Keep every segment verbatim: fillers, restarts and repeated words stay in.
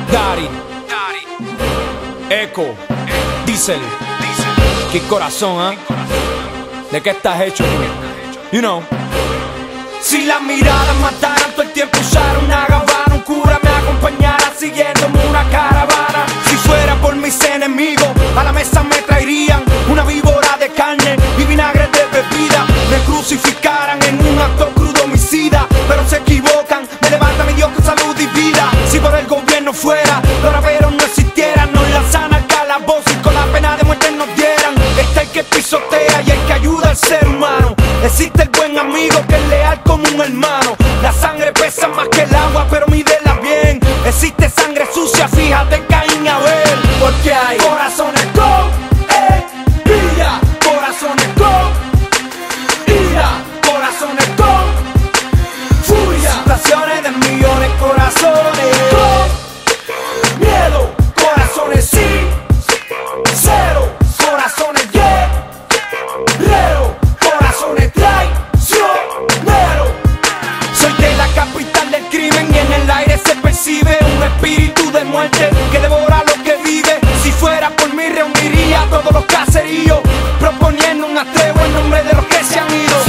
Daddy, Echo, Diesel, qué corazón, ¿eh? ¿De qué estás hecho tú? You know. Si las miradas mataran, todo el tiempo usara una gabana, un cura me acompañara siguiéndome una caravana. Si fuera por mis enemigos, a la mesa me traerían una víbora de carne y vinagre de bebida. Me crucificaran en un acto crudo homicida, pero se equivocan, me levanta mi Dios con salud y vida. Si por el gobierno fuera, los raperos no existieran, nos lanzan al calabozo y con la pena de muerte nos dieran. Está el que pisotea y el que ayuda al ser humano. Existe el buen amigo que es leal como un hermano. La sangre pesa más que el agua, pero mídela bien. Existe sangre sucia, fíjate Caín y Abel. Porque hay corazones con envidia, corazones con ira, corazones con furia, situaciones de millones, corazones con miedo, corazones sin cero, corazones guerreros, corazones traicioneros. Soy de la capital del crimen y en el aire se percibe un espíritu de muerte que devora lo que vive. Si fuera por mí reuniría a todos los caseríos, proponiendo un atrevo en nombre de los que se han ido.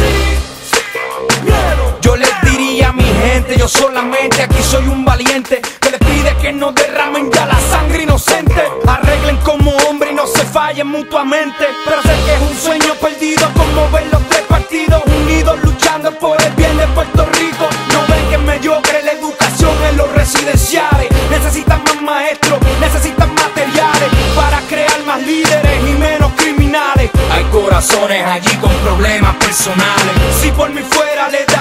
Yo les diría a mi gente, yo solamente aquí soy un valiente que les pide que no derramen ya la sangre inocente. Arreglen como hombre y no se fallen mutuamente. Pero sé que es un sueño perdido como ver los tres partidos unidos luchando por el bien de Puerto Rico. No ven que es mediocre la educación en los residenciales. Necesitan más maestros, necesitan materiales para crear más líderes y menos criminales. Hay corazones allí con problemas personales. Si por mí fuera les